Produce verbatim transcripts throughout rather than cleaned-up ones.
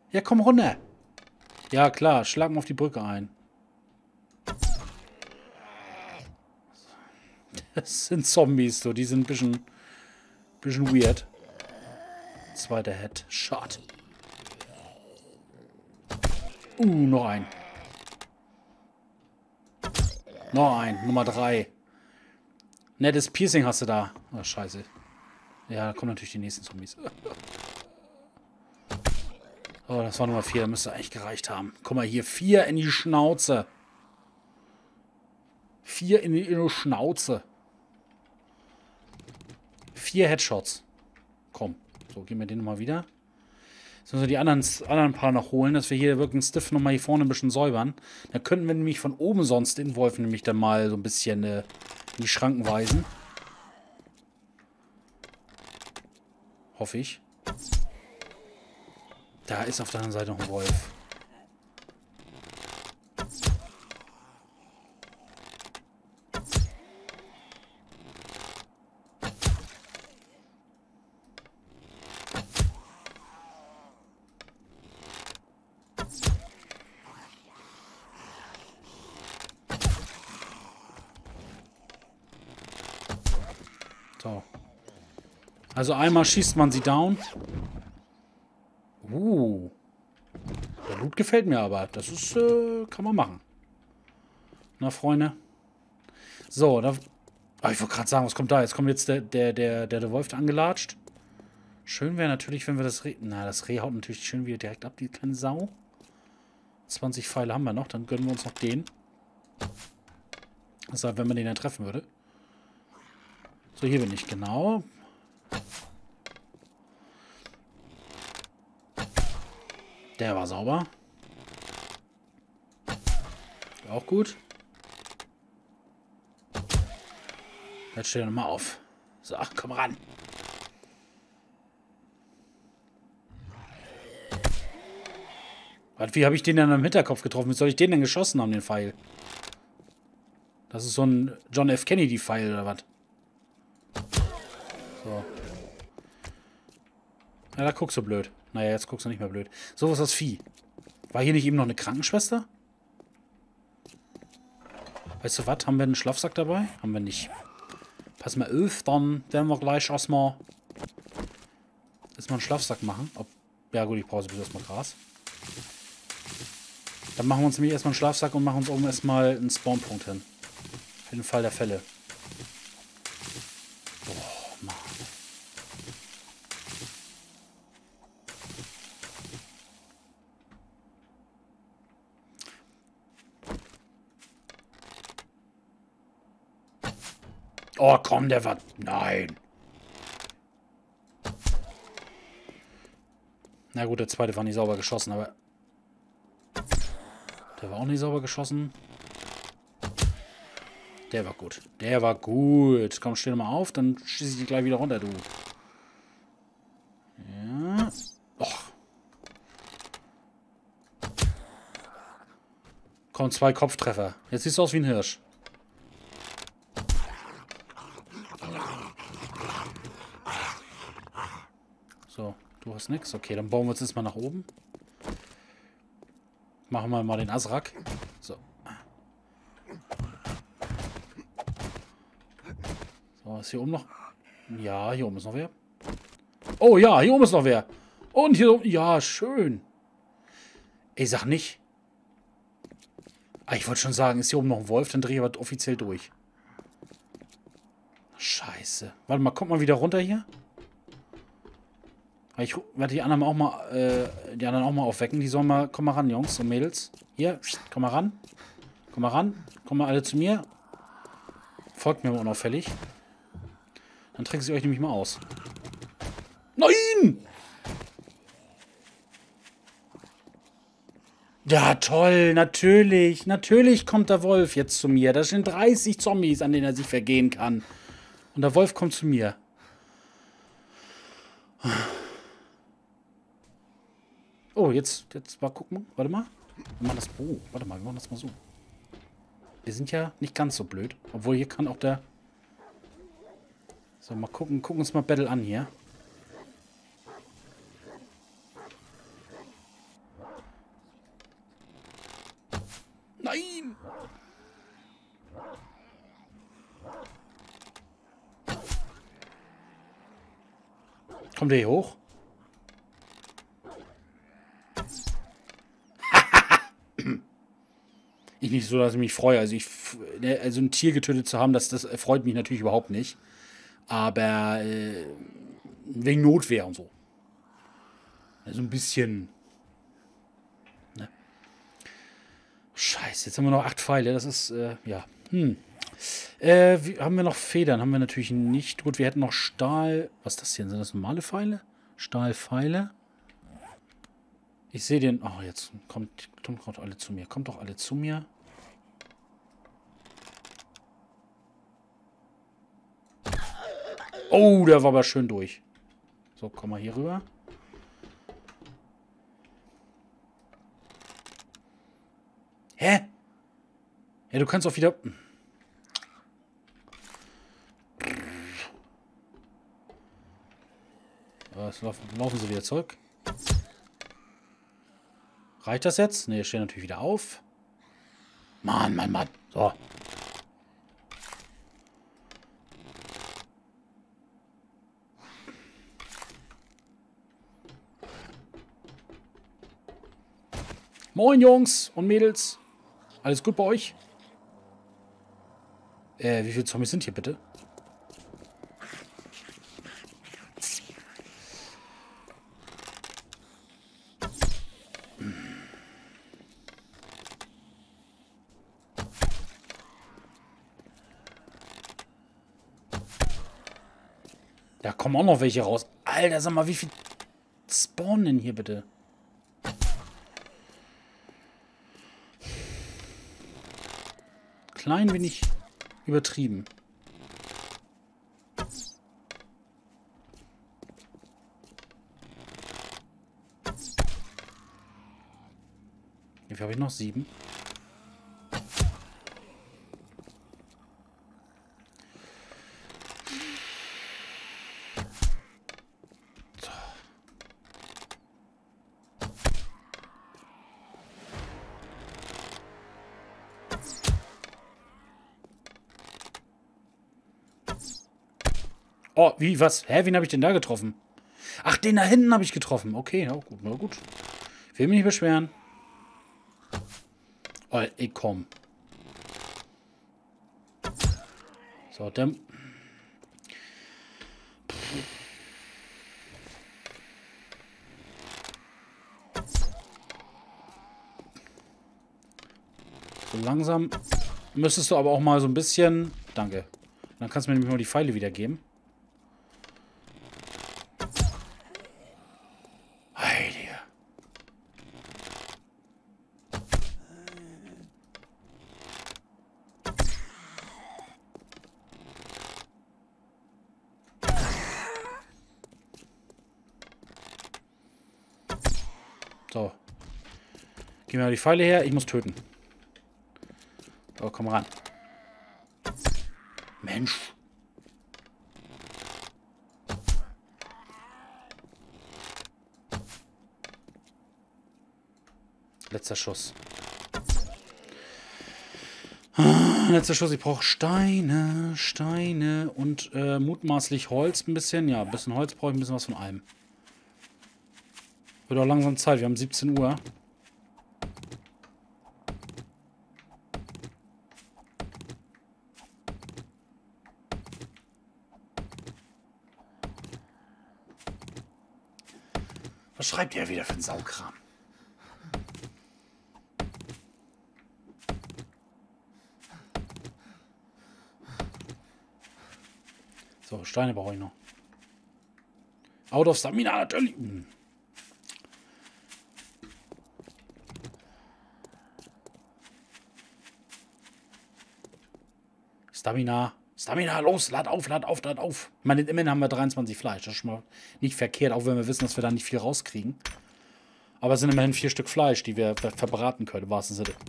Ja, komm runter. Ja, klar. Schlag mal auf die Brücke ein. Das sind Zombies, so. Die sind ein bisschen, bisschen weird. Zweiter Headshot. Uh, noch ein. Noch ein. Nummer drei. Nettes Piercing hast du da. Oh, scheiße. Ja, da kommen natürlich die nächsten Zombies. Oh, das war Nummer vier. Da müsste eigentlich gereicht haben. Guck mal hier. Vier in die Schnauze. Vier in die, in die Schnauze. Vier Headshots. Komm. So, gehen wir den nochmal wieder. Jetzt müssen wir die anderen, anderen paar noch holen, dass wir hier wirklich einen Stiff nochmal hier vorne ein bisschen säubern. Dann könnten wir nämlich von oben sonst den Wolf nämlich dann mal so ein bisschen äh, in die Schranken weisen. Hoffe ich. Da ist auf der anderen Seite noch ein Wolf. So. Also einmal schießt man sie down. Uh. Der Loot gefällt mir aber. Das ist, äh, kann man machen. Na, Freunde. So, da... Ah, ich wollte gerade sagen, was kommt da? Jetzt kommt jetzt der, der, der, der, der Wolf da angelatscht. Schön wäre natürlich, wenn wir das Reh... Na, das Reh haut natürlich schön wieder direkt ab, die kleine Sau. zwanzig Pfeile haben wir noch, dann gönnen wir uns noch den. Das heißt, wenn man den dann treffen würde. So, hier bin ich, genau. Der war sauber. Auch gut. Jetzt steh doch nochmal auf. So, komm ran. Was, wie habe ich den denn am Hinterkopf getroffen? Wie soll ich den denn geschossen haben, den Pfeil? Das ist so ein John F. Kennedy-Pfeil oder was? So. Ja, da guckst du blöd. Naja, jetzt guckst du nicht mehr blöd. So, was ist das Vieh? War hier nicht eben noch eine Krankenschwester? Weißt du was? Haben wir einen Schlafsack dabei? Haben wir nicht. Pass mal auf, dann werden wir gleich erstmal erstmal einen Schlafsack machen. Ob, ja gut, ich brauche sowieso erstmal Gras. Dann machen wir uns nämlich erstmal einen Schlafsack und machen uns oben erstmal einen Spawnpunkt hin. Für den Fall der Fälle. Boah, Mann. Oh, komm, der war... Nein. Na gut, der zweite war nicht sauber geschossen, aber... Der war auch nicht sauber geschossen. Der war gut. Der war gut. Komm, steh doch mal auf, dann schieße ich dich gleich wieder runter, du. Ja. Och. Komm, zwei Kopftreffer. Jetzt siehst du aus wie ein Hirsch. So, du hast nichts. Okay, dann bauen wir uns jetzt mal nach oben. Machen wir mal den Azrak. So. So, ist hier oben noch... Ja, hier oben ist noch wer. Oh ja, hier oben ist noch wer. Und hier oben... Ja, schön. Ey, sag nicht. Ah, ich wollte schon sagen, ist hier oben noch ein Wolf, dann drehe ich aber offiziell durch. Scheiße. Warte mal, kommt mal wieder runter hier. Ich werde die anderen auch mal, äh, die anderen auch mal aufwecken. Die sollen mal, komm mal ran, Jungs und Mädels. Hier, komm mal ran. Komm mal ran. Komm mal alle zu mir. Folgt mir mal unauffällig. Dann trinken sie euch nämlich mal aus. Nein! Ja, toll, natürlich. Natürlich kommt der Wolf jetzt zu mir. Da sind dreißig Zombies, an denen er sich vergehen kann. Und der Wolf kommt zu mir. Oh, jetzt, jetzt mal gucken. Warte mal. Wir machen das. Oh, warte mal, wir machen das mal so. Wir sind ja nicht ganz so blöd. Obwohl hier kann auch der. So, mal gucken. Gucken uns mal Battle an hier. Kommt der hier hoch? Ich nicht so, dass ich mich freue. Also, ich, also ein Tier getötet zu haben, das, das freut mich natürlich überhaupt nicht. Aber äh, wegen Notwehr und so. Also ein bisschen. Ne? Scheiße, jetzt haben wir noch acht Pfeile. Das ist, äh, ja. Hm. Äh, wie, haben wir noch Federn? Haben wir natürlich nicht. Gut, wir hätten noch Stahl. Was ist das hier? Sind das normale Pfeile? Stahlpfeile? Ich sehe den. Oh, jetzt kommt, kommt, kommt alle zu mir. Kommt doch alle zu mir. Oh, der war aber schön durch. So, komm mal hier rüber. Hä? Ja, du kannst auch wieder... Was, laufen, laufen sie wieder zurück? Reicht das jetzt? Ne, stehen natürlich wieder auf. Mann, Mann, Mann. So. Moin, Jungs und Mädels. Alles gut bei euch? Äh, wie viele Zombies sind hier bitte? Da kommen auch noch welche raus. Alter, sag mal, wie viel spawnen denn hier bitte? Klein wenig übertrieben. Wie viel habe ich noch? Sieben. Oh, wie, was? Hä, wen habe ich denn da getroffen? Ach, den da hinten habe ich getroffen. Okay, na gut, na gut. Will mich nicht beschweren. Oh, ey, komm. So, der... So langsam müsstest du aber auch mal so ein bisschen... Danke. Dann kannst du mir nämlich mal die Pfeile wiedergeben. Heilige. So. Gib mir mal die Pfeile her. Ich muss töten. So, komm ran. Mensch. Letzter Schuss. Letzter Schuss. Ich brauche Steine, Steine und äh, mutmaßlich Holz ein bisschen. Ja, ein bisschen Holz brauche ich, ein bisschen was von allem. Wird auch langsam Zeit. Wir haben siebzehn Uhr. Was schreibt ihr wieder für einen Saukram? So, Steine brauche ich noch. Out of Stamina natürlich. Hm. Stamina. Stamina, los, lad auf, lad auf, lad auf. Ich meine, immerhin haben wir dreiundzwanzig Fleisch. Das ist schon mal nicht verkehrt, auch wenn wir wissen, dass wir da nicht viel rauskriegen. Aber es sind immerhin vier Stück Fleisch, die wir ver verbraten können, im wahrsten Sinne.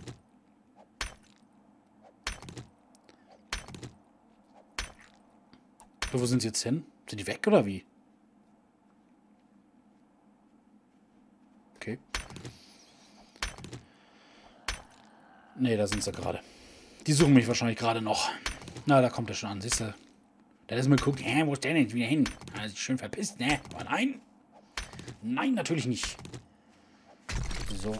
So, wo sind sie jetzt hin? Sind die weg oder wie? Okay. Nee, da sind sie gerade. Die suchen mich wahrscheinlich gerade noch. Na, da kommt er schon an, siehst du? Da ist mal geguckt, hä, wo ist der denn jetzt wieder hin? Ah, ist schön verpisst, ne? Aber nein. Nein, natürlich nicht. So.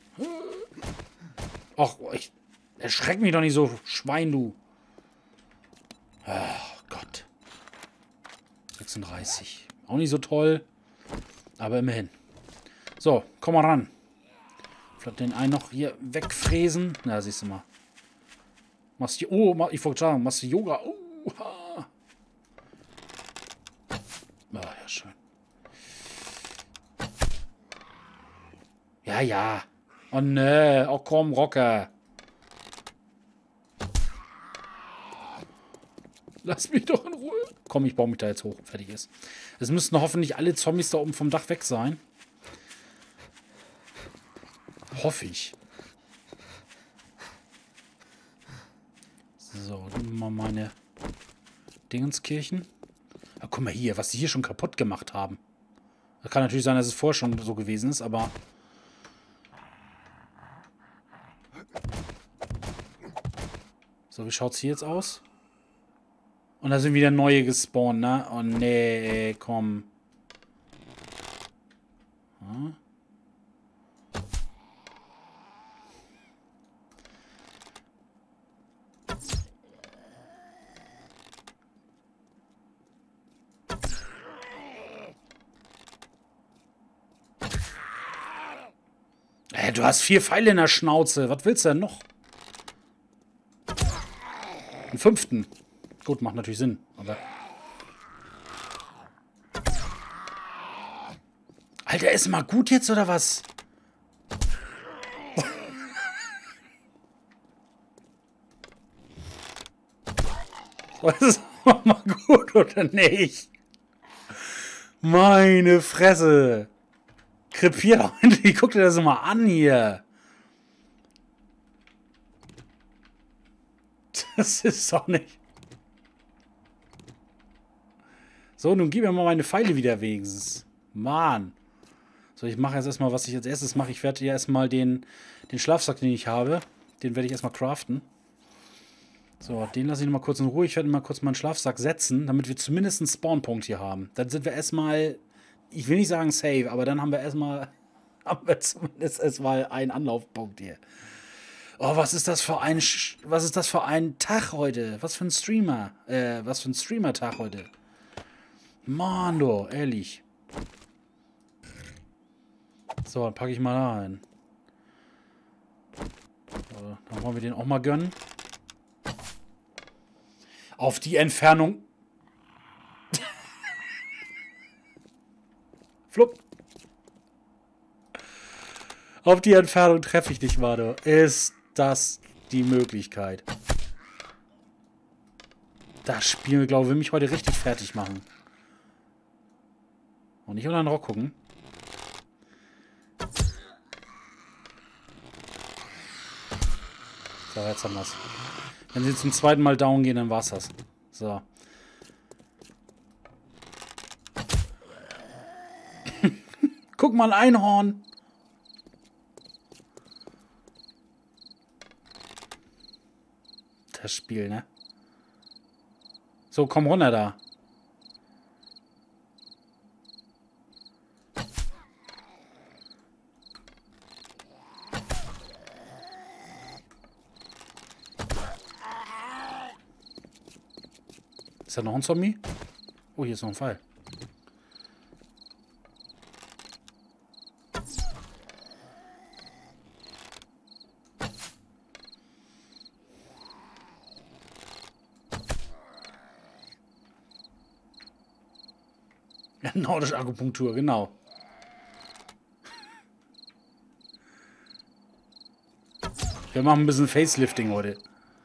Ach, ich... Erschreck mich doch nicht so, Schwein, du. Ach Gott. sechsunddreißig. Auch nicht so toll. Aber immerhin. So, komm mal ran. Vielleicht den einen noch hier wegfräsen. Na, siehst du mal. Machst du... Oh, ich wollte sagen, machst du Yoga? Oh, ah, ja, schön. Ja, ja. Oh, ne. Oh, komm, Rocker. Lass mich doch in Ruhe. Komm, ich baue mich da jetzt hoch. Fertig ist. Es müssten hoffentlich alle Zombies da oben vom Dach weg sein. Hoffe ich. So, nehmen wir mal meine Dingenskirchen. Ah, guck mal hier, was die hier schon kaputt gemacht haben. Das kann natürlich sein, dass es vorher schon so gewesen ist, aber... So, wie schaut es hier jetzt aus? Und da sind wieder neue gespawnt, ne? Oh, nee, komm. Hm? Äh, du hast vier Pfeile in der Schnauze. Was willst du denn noch? Einen fünften. Gut, macht natürlich Sinn, aber... Alter, ist mal gut jetzt, oder was? Was ist mal gut, oder nicht? Meine Fresse. Krepier doch endlich. Guck dir das mal an hier. Das ist doch nicht... So, nun gib mir mal meine Pfeile wieder wenigstens. Mann. So, ich mache jetzt erstmal, was ich als erstes mache. Ich werde ja erstmal den, den Schlafsack, den ich habe, den werde ich erstmal craften. So, den lasse ich nochmal kurz in Ruhe. Ich werde mal kurz meinen Schlafsack setzen, damit wir zumindest einen Spawnpunkt hier haben. Dann sind wir erstmal, ich will nicht sagen safe, aber dann haben wir erstmal, haben wir zumindest erstmal einen Anlaufpunkt hier. Oh, was ist das für ein, was ist das für ein Tag heute? Was für ein Streamer, äh, was für ein Streamer-Tag heute? Mann, du, ehrlich. So, dann packe ich mal da ein. So, dann wollen wir den auch mal gönnen. Auf die Entfernung. Flupp. Auf die Entfernung treffe ich dich mal, du. Ist das die Möglichkeit? Das Spiel, glaube ich, will mich heute richtig fertig machen. Und nicht unter den Rock gucken. So, jetzt haben wir es. Wenn sie zum zweiten Mal down gehen, dann war's das. So. Guck mal, ein Einhorn. Das Spiel, ne? So, komm runter da. Ist da noch ein Zombie? Oh, hier ist noch ein Pfeil. Ja, nordische Akupunktur, genau. Wir machen ein bisschen Facelifting heute.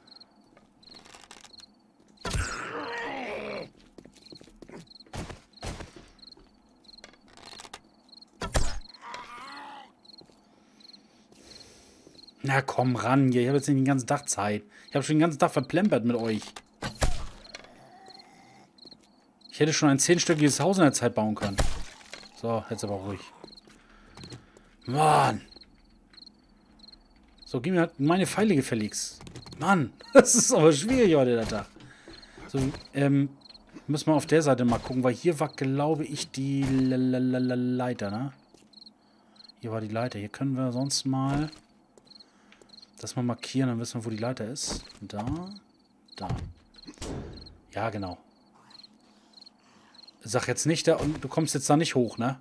Na komm ran hier, ich habe jetzt nicht den ganzen Tag Zeit. Ich habe schon den ganzen Tag verplempert mit euch. Ich hätte schon ein zehnstöckiges Haus in der Zeit bauen können. So, jetzt aber ruhig. Mann. So, gib mir meine Pfeile gefälligst. Mann, das ist aber schwierig heute, der Tag. So, ähm, Müssen wir auf der Seite mal gucken, weil hier war, glaube ich, die Leiter, ne? Hier war die Leiter. Hier können wir sonst mal das mal markieren, dann wissen wir, wo die Leiter ist. Da, da. Ja, genau. Sag jetzt nicht, da, und du kommst jetzt da nicht hoch, ne?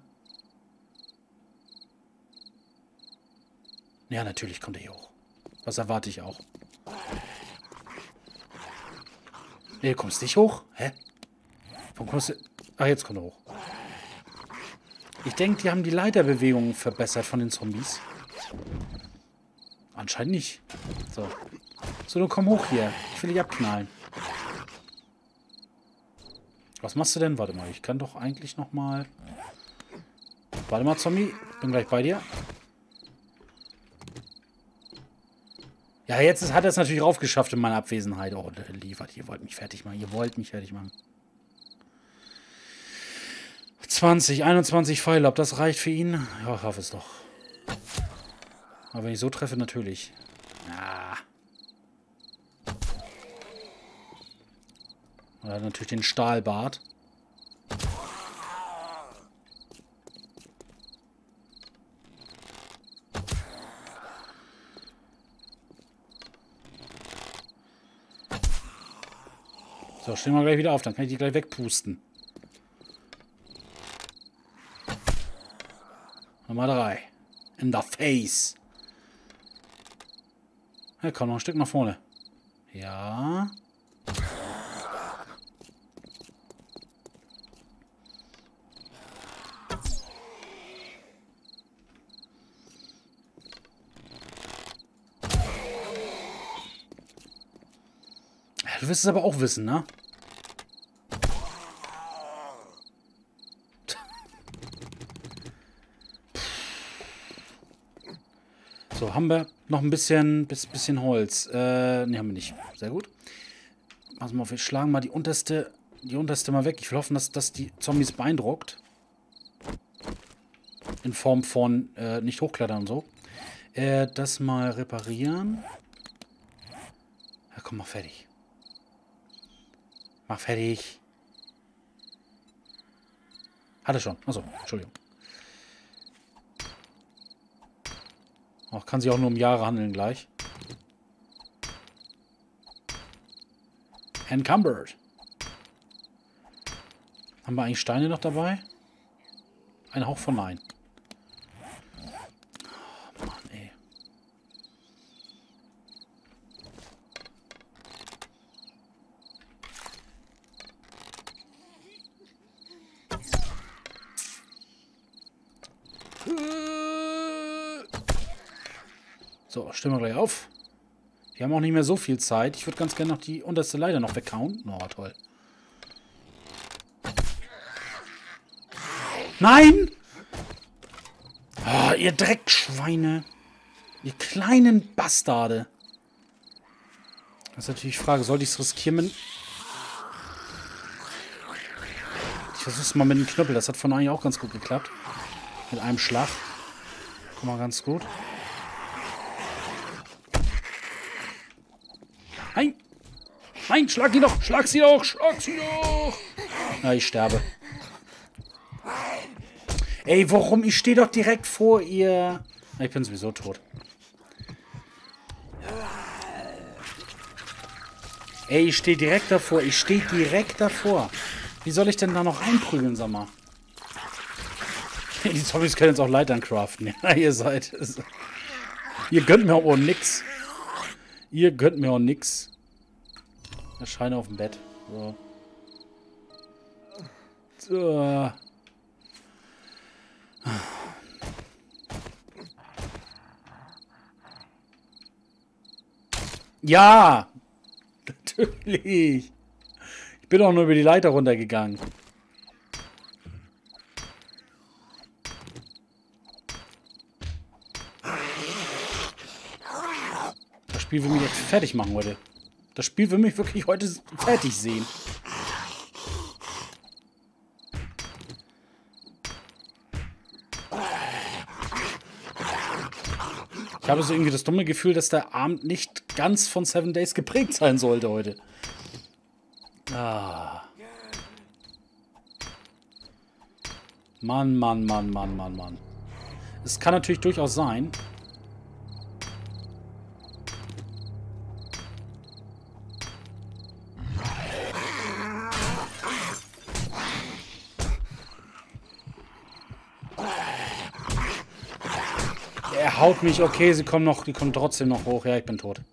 Ja, natürlich kommt er hier hoch. Was erwarte ich auch. Nee, du kommst nicht hoch? Hä? Warum kommst du... Ach, jetzt kommt er hoch. Ich denke, die haben die Leiterbewegungen verbessert von den Zombies. Anscheinend nicht. So. So, dann komm hoch hier. Ich will dich abknallen. Was machst du denn? Warte mal, ich kann doch eigentlich noch mal... Warte mal, Zombie. Bin gleich bei dir. Ja, jetzt ist, hat er es natürlich raufgeschafft in meiner Abwesenheit. Oh, liefert. Ihr wollt mich fertig machen. Ihr wollt mich fertig machen. zwanzig, einundzwanzig Pfeile. Ob das reicht für ihn? Ja, ich hoffe es doch. Aber wenn ich so treffe, natürlich. Ah. Er hat natürlich den Stahlbart. So, stehen wir gleich wieder auf, dann kann ich die gleich wegpusten. Nummer drei. In the face. Ja, komm, noch ein Stück nach vorne. Ja. Du wirst es aber auch wissen, ne? So, haben wir noch ein bisschen, bisschen Holz. Äh, ne, haben wir nicht. Sehr gut. Pass mal auf, wir schlagen mal die unterste, die unterste mal weg. Ich will hoffen, dass das die Zombies beeindruckt. In Form von äh, nicht hochklettern und so. Äh, das mal reparieren. Ja, komm, mach fertig. Mach fertig. Hat er schon. Achso, Entschuldigung. Ach, kann sich auch nur um Jahre handeln gleich. Encumbered. Haben wir eigentlich Steine noch dabei? Ein Hauch von Nein. Oh, Mann, ey. So, stellen wir gleich auf. Wir haben auch nicht mehr so viel Zeit. Ich würde ganz gerne noch die unterste Leiter noch weghauen. Oh, toll. Nein! Oh, ihr Dreckschweine. Ihr kleinen Bastarde. Das ist natürlich die Frage, sollte ich es riskieren mit... Ich versuche es mal mit dem Knüppel. Das hat von eigentlich auch ganz gut geklappt. Mit einem Schlag. Guck mal, ganz gut. Nein! Nein, schlag ihn doch! Schlag sie doch! Schlag sie doch! Na, ich sterbe. Ey, warum? Ich stehe doch direkt vor ihr. Ich bin sowieso tot. Ey, ich stehe direkt davor. Ich stehe direkt davor. Wie soll ich denn da noch einprügeln, sag mal? Die Zombies können jetzt auch Leitern craften. Ja, ihr seid... Ihr gönnt mir auch nix. Ihr gönnt mir auch nix. Der Schein auf dem Bett. So. So. Ja! Natürlich! Ich bin auch nur über die Leiter runtergegangen. Das Spiel will mich jetzt fertig machen heute. Das Spiel will mich wirklich heute fertig sehen. Ich habe so irgendwie das dumme Gefühl, dass der Abend nicht ganz von Seven Days geprägt sein sollte heute. Ah. Mann, Mann, Mann, Mann, Mann, Mann. Es kann natürlich durchaus sein. Er haut mich. Okay, sie kommen noch, die kommen trotzdem noch hoch. Ja, ich bin tot.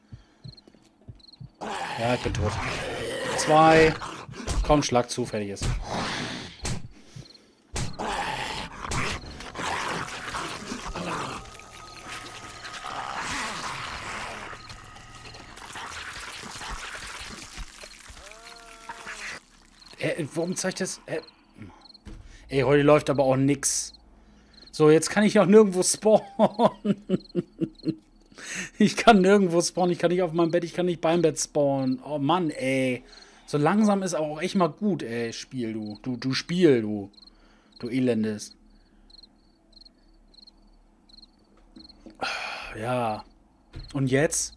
Ja, ich bin tot. Zwei. Komm, schlag zu, fertig ist. Äh, warum zeigt das? Äh, ey, heute läuft aber auch nix. So, jetzt kann ich auch nirgendwo spawnen. Ich kann nirgendwo spawnen. Ich kann nicht auf meinem Bett. Ich kann nicht beim Bett spawnen. Oh Mann, ey. So langsam ist aber auch echt mal gut, ey. Spiel, du. Du, du Spiel, du. Du Elendes. Ja. Und jetzt?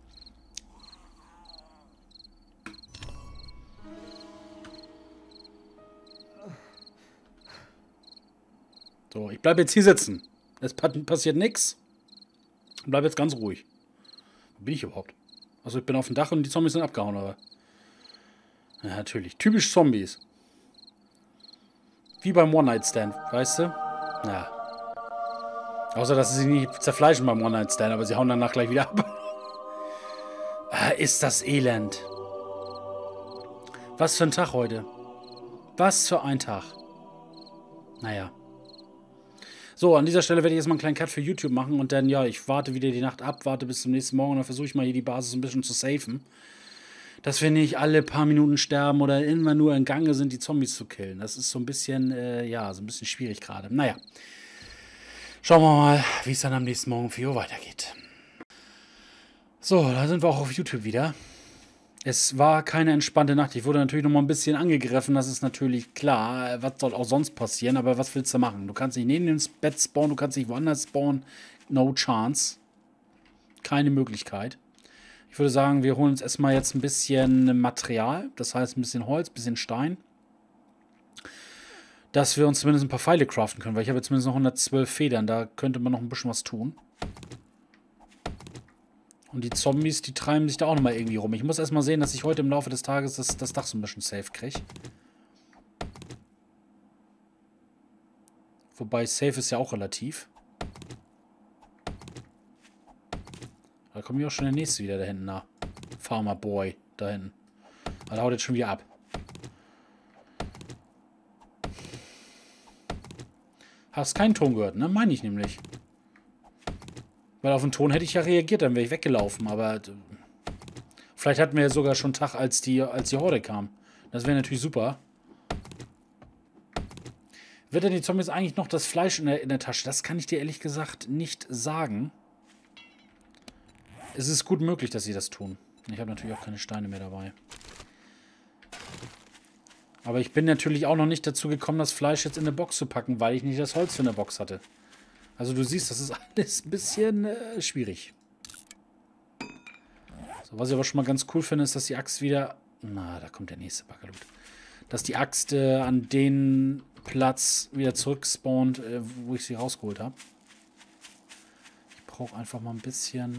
So, ich bleibe jetzt hier sitzen. Es passiert nichts. Ich bleibe jetzt ganz ruhig. Wo bin ich überhaupt? Also ich bin auf dem Dach und die Zombies sind abgehauen, aber... Ja, natürlich. Typisch Zombies. Wie beim One-Night-Stand, weißt du? Ja. Außer, dass sie sich nicht zerfleischen beim One-Night-Stand, aber sie hauen danach gleich wieder ab. Ah, ist das elend. Was für ein Tag heute. Was für ein Tag. Naja. So, an dieser Stelle werde ich jetzt mal einen kleinen Cut für YouTube machen und dann, ja, ich warte wieder die Nacht ab, warte bis zum nächsten Morgen und dann versuche ich mal hier die Basis ein bisschen zu safen. Dass wir nicht alle paar Minuten sterben oder immer nur in Gange sind, die Zombies zu killen. Das ist so ein bisschen, äh, ja, so ein bisschen schwierig gerade. Naja. Schauen wir mal, wie es dann am nächsten Morgen um vier Uhr weitergeht. So, da sind wir auch auf YouTube wieder. Es war keine entspannte Nacht. Ich wurde natürlich noch mal ein bisschen angegriffen. Das ist natürlich klar. Was soll auch sonst passieren? Aber was willst du machen? Du kannst nicht neben dem Bett spawnen. Du kannst nicht woanders spawnen. No chance. Keine Möglichkeit. Ich würde sagen, wir holen uns erstmal jetzt ein bisschen Material. Das heißt, ein bisschen Holz, ein bisschen Stein. Dass wir uns zumindest ein paar Pfeile craften können. Weil ich habe jetzt zumindest noch hundertzwölf Federn. Da könnte man noch ein bisschen was tun. Und die Zombies, die treiben sich da auch nochmal irgendwie rum. Ich muss erstmal sehen, dass ich heute im Laufe des Tages das, das Dach so ein bisschen safe kriege. Wobei safe ist ja auch relativ. Da kommt ja auch schon der nächste wieder da hinten nach. Farmer Boy da hinten. Aber der haut jetzt schon wieder ab. Hast keinen Ton gehört, ne? Meine ich nämlich. Weil auf den Ton hätte ich ja reagiert, dann wäre ich weggelaufen. Aber vielleicht hatten wir ja sogar schon Tag, als die, als die Horde kam. Das wäre natürlich super. Wird denn die Zombies eigentlich noch das Fleisch in der, in der Tasche? Das kann ich dir ehrlich gesagt nicht sagen. Es ist gut möglich, dass sie das tun. Ich habe natürlich auch keine Steine mehr dabei. Aber ich bin natürlich auch noch nicht dazu gekommen, das Fleisch jetzt in eine Box zu packen, weil ich nicht das Holz für eine Box hatte. Also du siehst, das ist alles ein bisschen äh, schwierig. So, was ich aber schon mal ganz cool finde, ist, dass die Axt wieder... Na, da kommt der nächste Backerlut. Dass die Axt äh, an den Platz wieder zurückspawnt, äh, wo ich sie rausgeholt habe. Ich brauche einfach mal ein bisschen...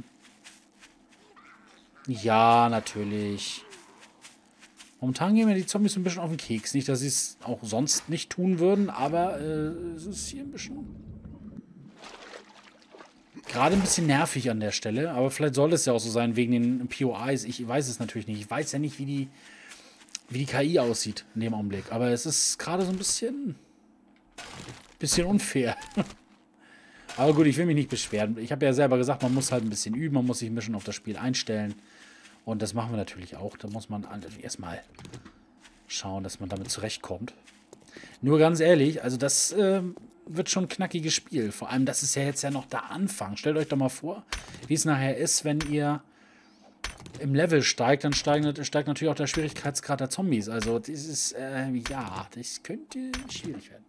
Ja, natürlich. Momentan gehen mir die Zombies ein bisschen auf den Keks. Nicht, dass sie es auch sonst nicht tun würden, aber äh, es ist hier ein bisschen... Gerade ein bisschen nervig an der Stelle, aber vielleicht soll es ja auch so sein, wegen den P O Is. Ich weiß es natürlich nicht. Ich weiß ja nicht, wie die, wie die K I aussieht in dem Augenblick. Aber es ist gerade so ein bisschen, bisschen unfair. Aber gut, ich will mich nicht beschweren. Ich habe ja selber gesagt, man muss halt ein bisschen üben, man muss sich ein bisschen auf das Spiel einstellen. Und das machen wir natürlich auch. Da muss man erstmal schauen, dass man damit zurechtkommt. Nur ganz ehrlich, also das... Äh, wird schon ein knackiges Spiel. Vor allem, das ist ja jetzt ja noch der Anfang. Stellt euch doch mal vor, wie es nachher ist, wenn ihr im Level steigt, dann steigt, steigt natürlich auch der Schwierigkeitsgrad der Zombies. Also, das ist, äh, ja, das könnte schwierig werden.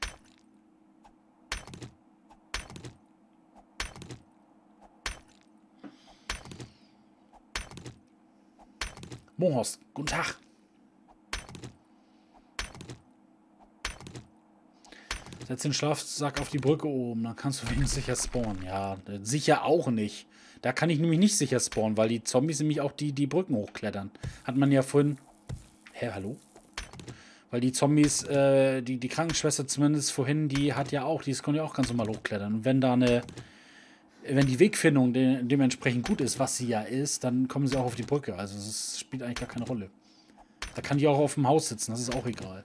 Mohorst, guten Tag. Setz den Schlafsack auf die Brücke oben, dann kannst du wenigstens sicher spawnen. Ja, sicher auch nicht. Da kann ich nämlich nicht sicher spawnen, weil die Zombies nämlich auch die, die Brücken hochklettern. Hat man ja vorhin... Hä, hallo? Weil die Zombies, äh, die, die Krankenschwester zumindest vorhin, die hat ja auch, die konnte ja auch ganz normal hochklettern. Und wenn da eine... Wenn die Wegfindung de dementsprechend gut ist, was sie ja ist, dann kommen sie auch auf die Brücke. Also es spielt eigentlich gar keine Rolle. Da kann die auch auf dem Haus sitzen, das ist auch egal.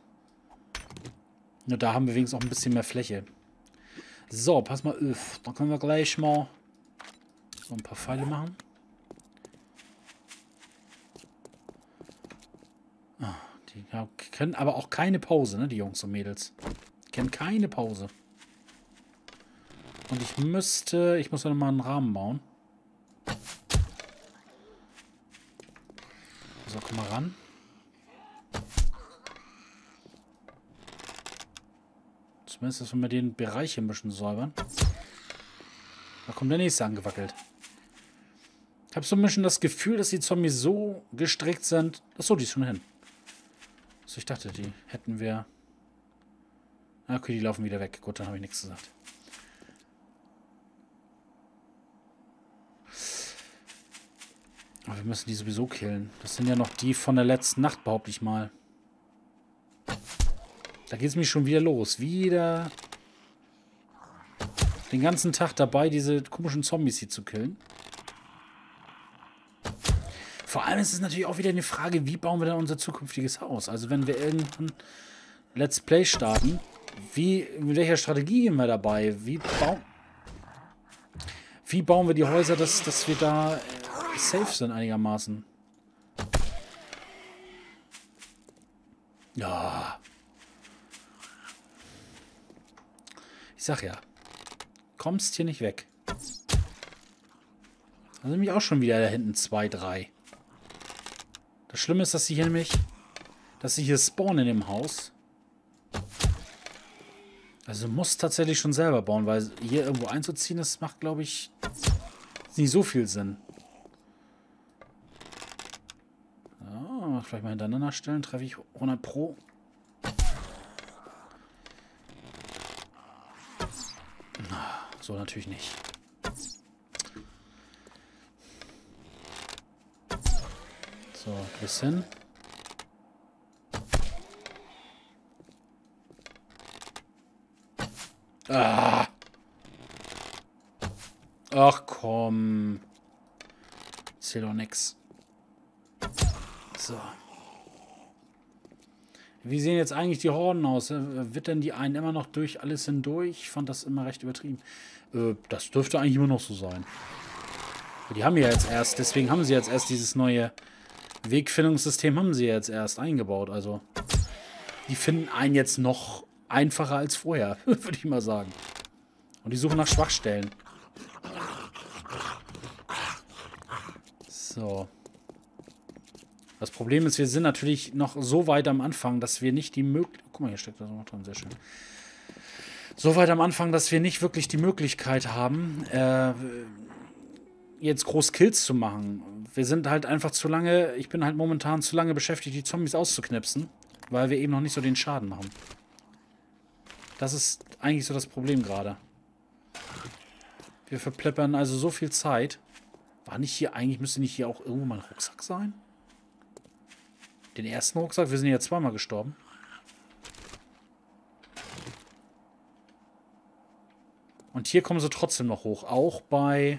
Nur da haben wir wenigstens auch ein bisschen mehr Fläche. So, pass mal auf. Dann können wir gleich mal so ein paar Pfeile machen. Ah, die ja, können aber auch keine Pause, ne, die Jungs und Mädels. Die kennen keine Pause. Und ich müsste... Ich muss ja nochmal einen Rahmen bauen. So, komm mal ran. Zumindest, dass wir mal den Bereich hier ein bisschen säubern. Da kommt der nächste angewackelt. Ich habe so ein bisschen das Gefühl, dass die Zombies so gestrickt sind. Achso, die ist schon hin. So, ich dachte, die hätten wir... Okay, die laufen wieder weg. Gut, dann habe ich nichts gesagt. Aber wir müssen die sowieso killen. Das sind ja noch die von der letzten Nacht, behaupte ich mal. Da geht es mich schon wieder los. Wieder den ganzen Tag dabei, diese komischen Zombies hier zu killen. Vor allem ist es natürlich auch wieder eine Frage, wie bauen wir dann unser zukünftiges Haus? Also wenn wir irgendwann Let's Play starten, wie, mit welcher Strategie gehen wir dabei? Wie, bau wie bauen wir die Häuser, dass, dass wir da safe sind einigermaßen? Ja. Ich sag ja, kommst hier nicht weg. Da sind nämlich auch schon wieder da hinten zwei, drei. Das Schlimme ist, dass sie hier nämlich, dass sie hier spawnen in dem Haus. Also muss tatsächlich schon selber bauen, weil hier irgendwo einzuziehen, das macht, glaube ich, nicht so viel Sinn. Ja, vielleicht mal hintereinander stellen, treffe ich hundert Pro. So natürlich nicht. So, ein bisschen. Ah. Ach komm. Ist doch nix. So. Wie sehen jetzt eigentlich die Horden aus? Wittern die einen immer noch durch alles hindurch? Ich fand das immer recht übertrieben. Äh, das dürfte eigentlich immer noch so sein. Die haben ja jetzt erst, deswegen haben sie jetzt erst dieses neue Wegfindungssystem haben sie jetzt erst eingebaut. Also, die finden einen jetzt noch einfacher als vorher, würde ich mal sagen. Und die suchen nach Schwachstellen. So. Das Problem ist, wir sind natürlich noch so weit am Anfang, dass wir nicht die Möglichkeit... Guck mal, hier steckt das noch drin, sehr schön. So weit am Anfang, dass wir nicht wirklich die Möglichkeit haben, äh, jetzt groß Kills zu machen. Wir sind halt einfach zu lange... Ich bin halt momentan zu lange beschäftigt, die Zombies auszuknipsen, weil wir eben noch nicht so den Schaden machen. Das ist eigentlich so das Problem gerade. Wir verpleppern also so viel Zeit. War nicht hier... Eigentlich müsste nicht hier auch irgendwo mal ein Rucksack sein? Den ersten Rucksack? Wir sind ja zweimal gestorben. Und hier kommen sie trotzdem noch hoch. Auch bei...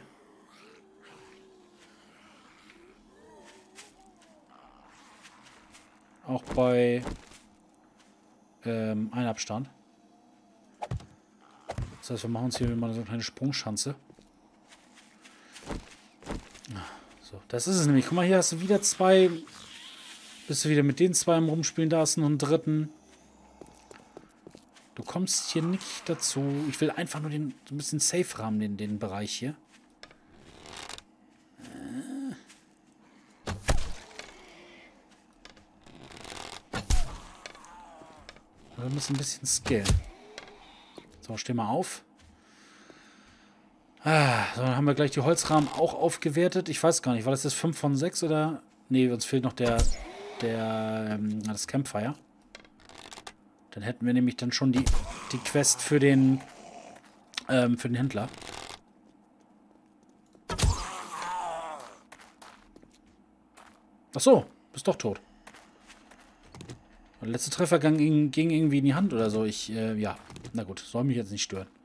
Auch bei... Ähm, Einabstand. Das heißt, wir machen uns hier mal so eine kleine Sprungschanze. So, das ist es nämlich. Guck mal, hier hast du wieder zwei... Bist du wieder mit den zwei am Rumspielen, da ist noch einen dritten. Du kommst hier nicht dazu. Ich will einfach nur den, so ein bisschen safe rahmen, den, den Bereich hier. Wir müssen ein bisschen skillen. So, steh mal auf. Ah, so, dann haben wir gleich die Holzrahmen auch aufgewertet. Ich weiß gar nicht, war das jetzt fünf von sechs oder... Nee, uns fehlt noch der... Der, ähm, das Campfire. Dann hätten wir nämlich dann schon die, die Quest für den, ähm, für den Händler. Ach so, bist doch tot. Der letzte Treffer ging, ging irgendwie in die Hand oder so. Ich, äh, ja. Na gut, soll mich jetzt nicht stören.